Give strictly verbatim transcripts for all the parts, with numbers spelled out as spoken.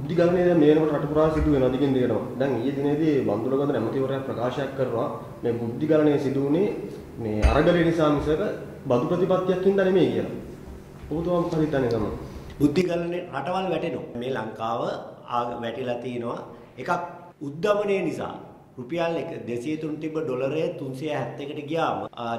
බුද්ධි ගලනේ දැන් මේ වෙනකොට රට පුරා සිදු වෙනවා දිගින් දිගටම. දැන් ඊයේ දිනේදී බන්දුලගඳ නැමතිවරයා ප්‍රකාශයක් කරනවා මේ බුද්ධි ගලනේ සිදු වුණේ මේ අරගලය නිසා මිසක බදු ප්‍රතිපත්තියක් හින්දා නෙමෙයි කියලා. ඔබතුමා මොකද හිතන්නේ තමයි? බුද්ධි ගලනේ රටවල් වැටෙනවා. මේ ලංකාව වැටිලා තිනවා එකක් උද්දමනය නිසා. රුපියල් දෙසිය තුන තිබ්බ ඩොලරය තුන්සිය හැත්තෑවට ගියාම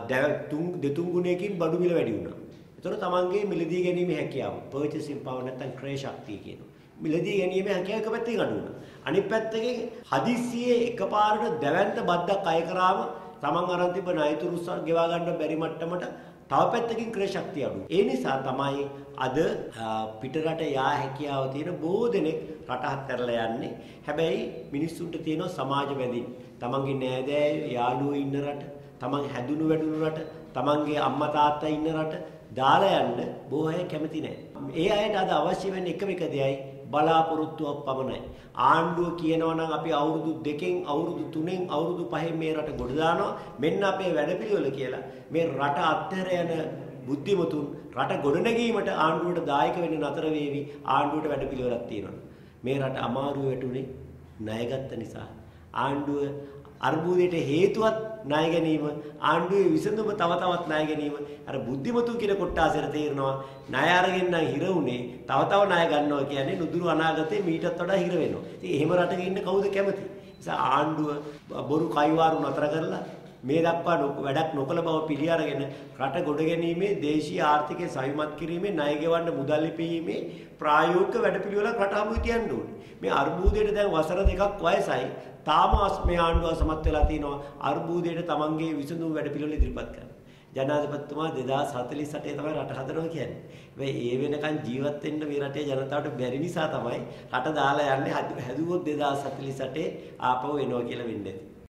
දෙතුන් ගුණයකින් බඩු මිල වැඩි වුණා. ඒතර තමන්ගේ මිලදී ගැනීම හැකියාව purchasing power නැත්නම් ක්‍රය ශක්තිය කියනවා. මිලදී ගැනීම හැකියාව එක පැත්තකින් අඩු වුණා. අනිත් පැත්තකින් හදිස්සියේ එකපාරට දැවැන්ත බද්දක් අය කරාම තමන් අරන් තිබ්බ ණයතුරු ගෙවා ගන්න බැරි මට්ටමට තව පැත්තකින් ක්‍රය ශක්තිය අඩු. ඒ නිසා තමයි අද පිටරට යා හැකියාව තියෙන බොහෝ දෙනෙක් රට අත්හැරලා යන්නේ. හැබැයි මිනිස්සුන්ට තියෙන සමාජ බැඳීම්. තමන්ගේ නෑදෑය යාළුවෝ ඉන්න රට, තමන් හැදුණු වැඩුණු රට, තමන්ගේ අම්මා තාත්තා ඉන්න රට දාලා යන්න බොහෝ අය කැමති නෑ. ඒ අයට අද අවශ්‍ය වෙන්නේ එකම එක දෙයයි බලාපොරොත්තුවක් පමණයි. ආණ්ඩුව කියනවා නම් අපි අවුරුදු දෙකෙන් අවුරුදු තුනෙන් අවුරුදු පහෙන් මේ රට ගොඩ දානවා. මෙන්න අපේ වැඩපිළිවෙල කියලා. මේ රට අත්හැර යන බුද්ධිමතුන් රට ගොඩනැගීමට ආණ්ඩුවට දායක වෙන්න නතර වේවි. ආණ්ඩුවට වැඩපිළිවෙලක් තියෙනවා. මේ රට අමාරු වැටුනේ ණය ගත්ත නිසා. ආණ්ඩුව අර්බුදයට හේතුවත් ණය ගැනීම, ආණ්ඩුවේ විසඳුම තව තවත් ණය ගැනීම. අර බුද්ධිමතු කියන කොට්ටාසෙට තේරෙනවා ණය අරගෙන නම් හිර උනේ තව තව ණය ගන්නවා කියන්නේ නුදුරු අනාගතේ මීටත් වඩා හිර වෙනවා. ඉතින් එහෙම රටක ඉන්න කවුද කැමති? නිසා ආණ්ඩුව බොරු කයිවාරු නතර කරලා මේ දක්වා වැඩක් නොකළ බව පිළි අරගෙන රට ගොඩ ගැනීමේ දේශීය ආර්ථිකය සවිමත් කිරීමේ ණය ගෙවන්න මුදල් ලිපීමේ ප්‍රායෝගික වැඩපිළිවෙලක් රට හමුවේ තියන්න ඕනේ. මේ අර්බුදයට දැන් වසර දෙකක් වයසයි. තාම මේ ආණ්ඩුව සමත් වෙලා තිනවා අර්බුදයට තමන්ගේ විසඳුම් වැඩපිළිවෙල ඉදිරිපත් කරන්න. ජනාධිපතිතුමා දෙදාස් හතළිස් අටේ තමයි රට හදනවා කියන්නේ. හැබැයි ඒ වෙනකන් ජීවත් වෙන්න මේ රටේ ජනතාවට බැරි නිසා තමයි රට දාලා යන්නේ හැදුවොත් දෙදාස් හතළිස් අටේ ආපහු එනවා කියලා වෙන්නේ.